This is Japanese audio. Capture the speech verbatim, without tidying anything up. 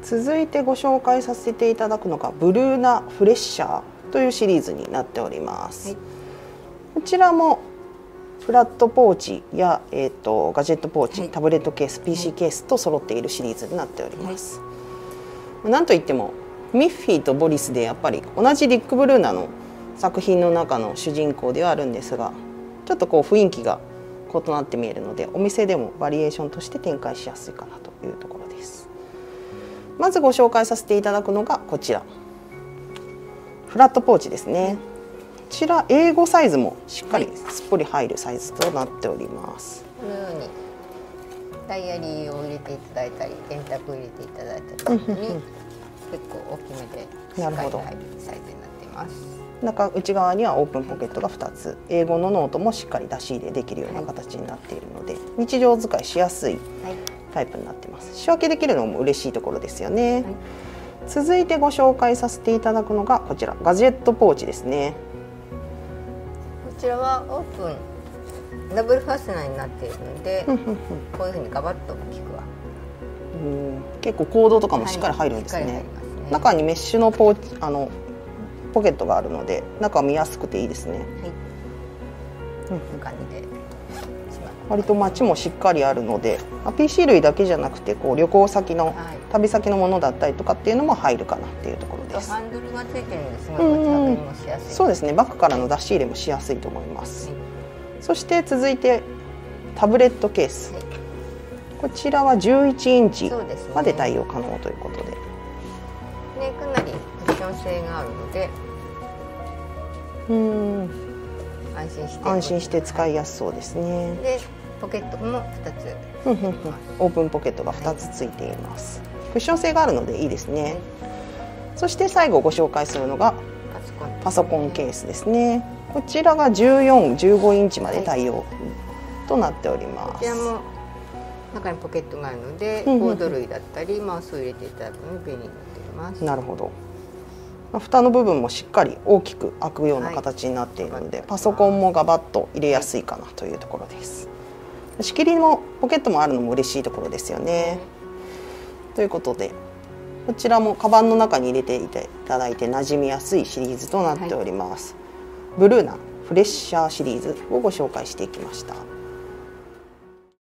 続いてご紹介させていただくのがブルーナフレッシャーというシリーズになっております。はい、こちらもフラットポーチや、えー、とガジェットポーチ、はい、タブレットケース、ピーシー ケースと揃っているシリーズになっております。はい、なんといってもミッフィーとボリスでやっぱり同じリック・ブルーナの作品の中の主人公ではあるんですが、ちょっとこう雰囲気が異なって見えるので、お店でもバリエーションとして展開しやすいかなというところです。まずご紹介させていただくのがこちら、フラットポーチですね。こちら英語サイズもしっかりすっぽり入るサイズとなっております。 このようにダイアリーを入れていただいたり、電卓を入れていただいたりに結構大きめでしっかり入るサイズになっています。 中内側にはオープンポケットがふたつ、英語のノートもしっかり出し入れできるような形になっているので、はい、日常使いしやすいタイプになっています。仕分けできるのも嬉しいところですよね。はい、続いてご紹介させていただくのがこちら、ガジェットポーチですね。 こちらはオープンダブルファスナーになっているので、こういうふうにガバッと効くわ。 うん、結構コードとかもしっかり入るんですね。はい、ね、中にメッシュのポーチあのポケットがあるので中見やすくていいですね。はい、 こんな感じで割と街もしっかりあるので、 ピーシー 類だけじゃなくてこう旅行先の、はい、旅先のものだったりとかっていうのも入るかなっていうところです。 ハンドルがついてるのですごい持ち運びもしやすい。 そうですね、バッグからの出し入れもしやすいと思います。はい、そして続いてタブレットケース、はい、こちらはじゅういちインチまで対応可能ということで、ね、 かなりクッション性があるので、 うん、 安心して安心して使いやすそうですね。 でポケットもふたつオープンポケットがふたつついています。はい、クッション性があるのでいいですね。はい、そして最後ご紹介するのがパソコン、パソコンケースですね。こちらがじゅうよん、じゅうごインチまで対応となっております。 こちらも中にポケットがあるので、コード類だったりマウスを入れていただくのに便利になっています。 なるほど。蓋の部分もしっかり大きく開くような形になっているので、はい、パソコンもガバッと入れやすいかなというところです。仕切りもポケットもあるのも嬉しいところですよね。ということでこちらもカバンの中に入れていただいて馴染みやすいシリーズとなっております。はい、ブルーナフレッシャーシリーズをご紹介していきました。